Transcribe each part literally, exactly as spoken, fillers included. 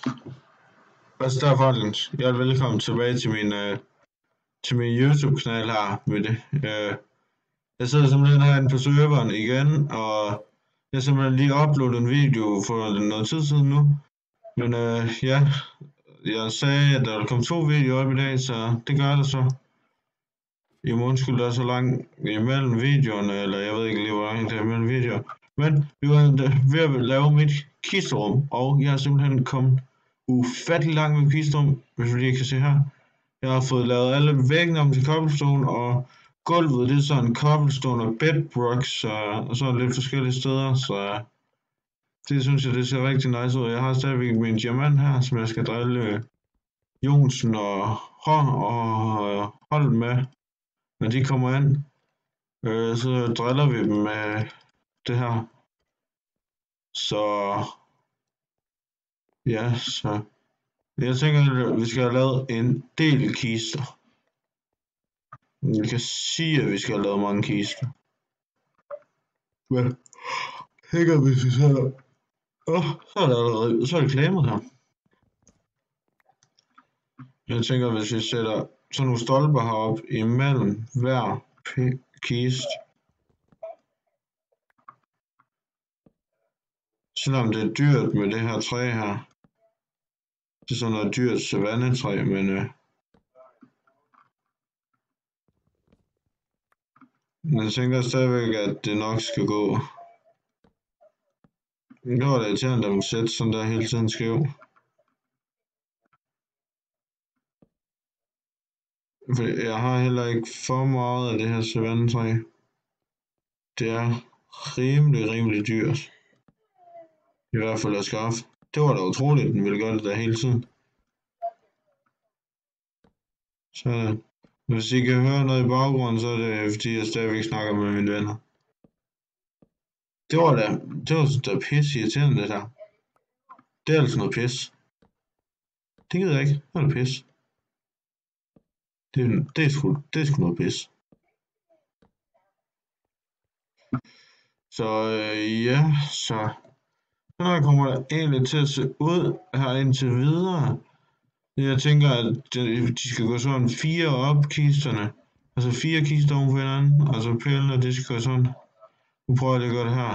Hvad så der, folkens? Jeg er velkommen tilbage til min, øh, til min YouTube-kanal her med det. Øh, jeg sidder simpelthen herinde på serveren igen, og jeg har simpelthen lige uploadet en video for noget tid siden nu. Men øh, ja, jeg sagde, at der ville komme to videoer op i dag, så det gør det så. I må undskylde, der er så langt imellem videoerne, eller jeg ved ikke lige, hvor langt der er imellem videoer. Men vi var ved at lave mit kisterum, og jeg har simpelthen kommet ufattelig langt med kisterum, hvis vi lige kan se her. Jeg har fået lavet alle væggene om til cobblestone, og gulvet det er sådan cobblestone og bedrocks og sådan lidt forskellige steder, så det synes jeg, det ser rigtig nice ud. Jeg har stadigvæk min diamant her, som jeg skal drille Jonsen og Hår og Hold med, når de kommer ind. Øh, så driller vi dem med det her. Så ja, så jeg tænker, at vi skal have lavet en del kister. Vi kan sige, at vi skal have lavet mange kister. Men tænker, hvis vi sætter... Åh, oh, så er det allerede... Så er det klemmet her. Jeg tænker, hvis vi sætter sådan nogle stolper heroppe imellem hver kiste. Selvom det er dyrt med det her træ her. Det er sådan noget dyrt savannetræ, men... Øh, Men jeg tænker stadigvæk, at det nok skal gå. Det var da irriterende, at man sætter sådan der hele tiden skæv. For jeg har heller ikke for meget af det her savannetræ. Det er rimelig, rimelig dyrt. I hvert fald at skaffe. Det var da utroligt, at den ville gøre det der hele tiden. Så hvis I kan høre noget i baggrunden, så er det fordi jeg stadigvæk snakker med mine venner. Det var da, det var da pisse irriterende det der. Det er altså noget pis. Det gider jeg ikke. Det er noget pis. Det, det, er sgu, det er sgu noget pis. Så øh, ja, så sådan kommer der egentlig til at se ud her indtil videre. Jeg tænker, at de skal gå sådan fire op kisterne. Altså fire kister oven på hinanden. Altså pælene, de skal gå sådan. Nu prøver jeg lige at gøre det her.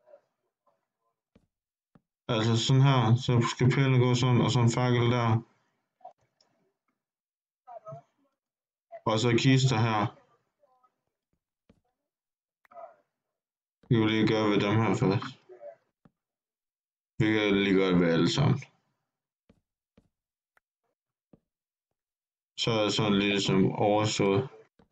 Altså sådan her. Så skal pælene gå sådan, og sådan en fakkel der. Og så kister her. Vi kan lige gøre ved dem her først. Vi kan lige gøre det ved alle sammen. Så er det sådan lidt som overstået.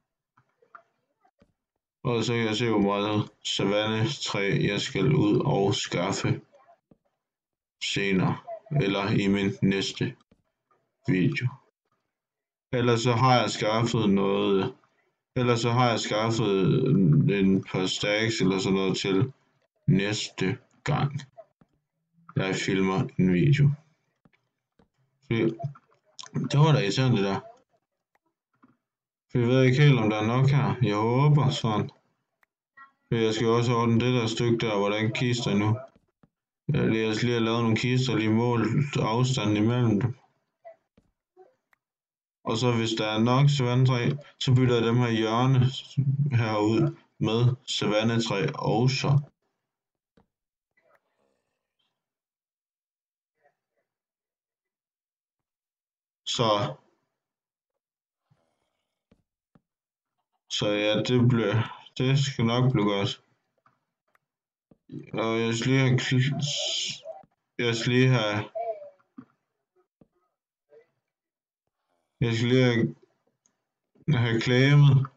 Og så kan jeg se, hvor meget savannetræ jeg skal ud og skaffe senere. Eller i min næste video. Ellers så har jeg skaffet noget. Ellers så har jeg skaffet en par stacks eller sådan noget til næste gang jeg filmer en video. Det var da irriterende det der. For jeg ved ikke helt, om der er nok her. Jeg håber sådan. For jeg skal også ordne det der stykke der, hvor der ikke er kister endnu. Jeg skal lige have lavet nogle kister, lige målt afstanden imellem dem. Og så hvis der er nok savannetræ, så bytter jeg dem her hjørne herud med savannetræ også. Så Så ja, det bliver, det skal nok blive godt. Og jeg skal lige have, jeg skal lige have, jeg skal lige have, have claimet,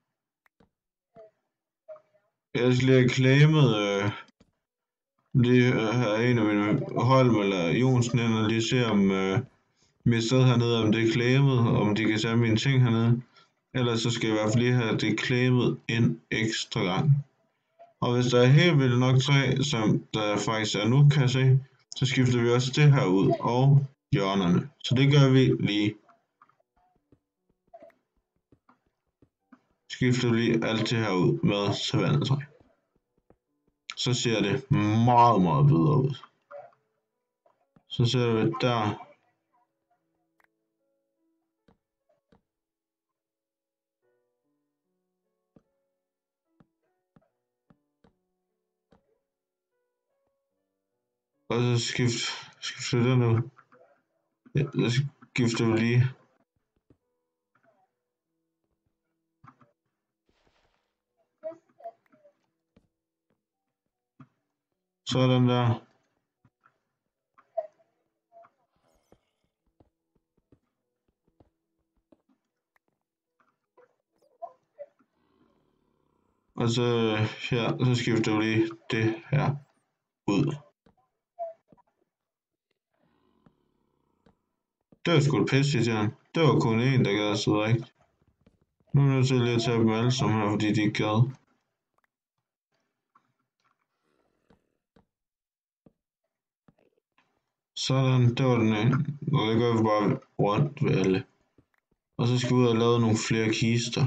jeg skal lige have claimet, øh, lige have en af mine Holm eller Jonsen ind og lige se om øh, mit sted hernede, om det er claimet, om de kan tage mine ting hernede. Ellers så skal jeg i hvert fald lige have det claimet en ekstra gang. Og hvis der er helt vildt nok træ, som der faktisk er nu, kan jeg se, så skifter vi også det her ud og hjørnerne. Så det gør vi lige. Skifter vi lige alt det her ud med savannetræ. Så ser det meget, meget bedre ud. Så Så sætter vi der. Og så skift, skifter den ud. Ja, så skifter vi lige. Sådan der. Og så her, så skifter vi lige det her ud. Det var sgu da pisse irriterende. Det var kun en, der gad at sidde rigtigt. Nu er jeg nødt til lige at tage dem alle sammen her, fordi de ikke gad. Sådan, det var den ene. Og det gør vi bare rundt ved alle. Og så skal vi ud og lave nogle flere kister.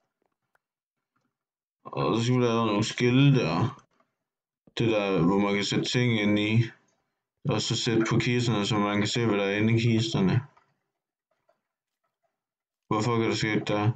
Og så skal vi lave nogle skilte der. Det der, hvor man kan sætte ting ind i. Og så sætte på kisterne, så man kan se, hvad der er inde i kisterne. Hvorfor kan det ske der?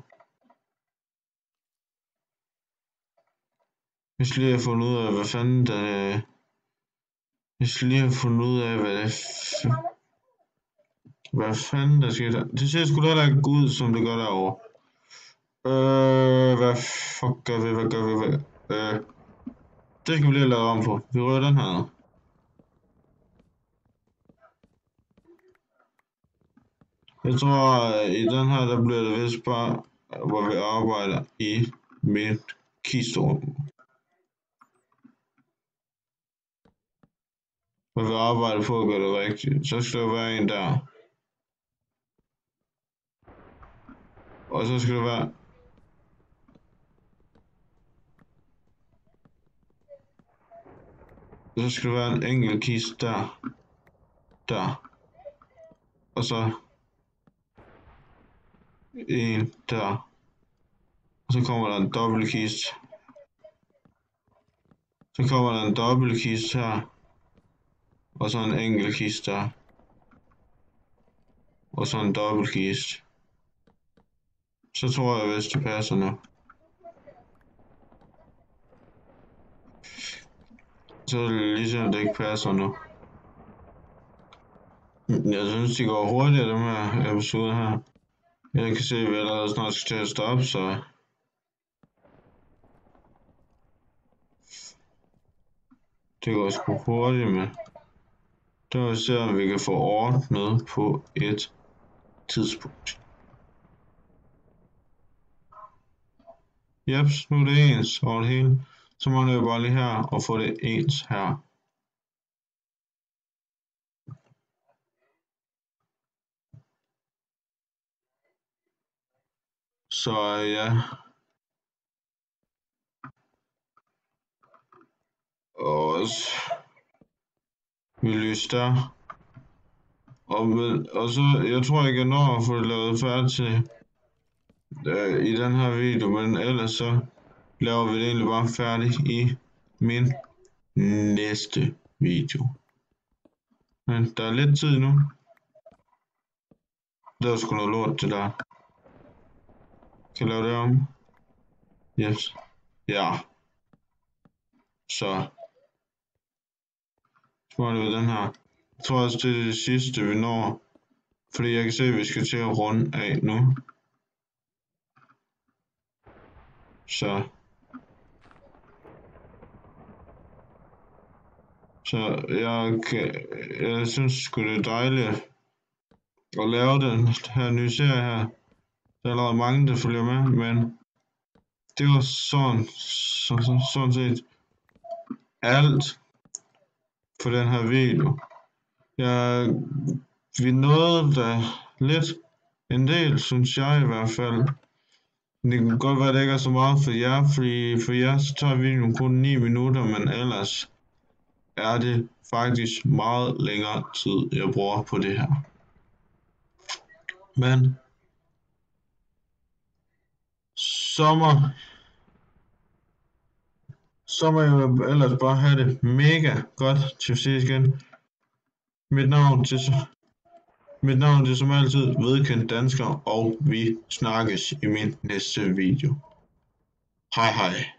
Jeg skal lige have fundet ud af, hvad fanden der er. Jeg skal lige have fundet ud af, hvad det er. Hvad fanden der sker der? Det ser sgu da heller ikke ud, som det gør derovre. Øh, hvad fuck gør vi, hvad gør vi, hvad? Øh, det skal vi lige have lavet om på. Vi rører den her ned. Jeg tror, i den her, der bliver det vist bare, hvor vi arbejder i mit kisterum. Hvor vi arbejder på at gøre det rigtigt. Så skal der være en der. Og så skal der være... Så skal der være en enkelt kiste der. Der. Og så... En der. Og så kommer der en dobbelt kiste. Så kommer der en dobbelt kiste her. Og så en enkelt kiste der. Og så en dobbelt kiste. Så tror jeg, hvis det passer nu. Så er det ligesom, det ikke passer nu. Jeg synes, de går hurtigere, dem her episoder her. Jeg kan se, at vi allerede snart skal til at stoppe, så... Det går sgu hurtigt med. Der vil vi se, om vi kan få ordnet på et tidspunkt. Jeps, nu er det ens over det hele. Så må jeg bare lige her og få det ens her. Så ja. Og vi lyser der. Og, og så, jeg tror ikke, jeg når at få det lavet færdigt til øh, i den her video, men ellers så laver vi det egentlig bare færdigt i min næste video. Men der er lidt tid nu. Der er sgu noget lort til der. Kan jeg lave det om? Yes. Ja. Så. Smager vi den her. Jeg tror også, det er det sidste, vi når. Fordi jeg kan se, at vi skal til at runde af nu. Så. Så jeg, kan, jeg synes sgu det er dejligt at lave den her nye serie her. Der er allerede mange, der følger med, men det var sådan, så, så, sådan set alt for den her video. Jeg, vi nåede da lidt en del, synes jeg i hvert fald. Det kan godt være, at det ikke er så meget for jer, fordi for jer så tager videoen kun ni minutter, men ellers er det faktisk meget længere tid, jeg bruger på det her. Men sommer, så må jeg ellers bare have det mega godt til at ses igen. Mit navn til, mit navn er som altid vedkendt dansker, og vi snakkes i min næste video. Hej hej.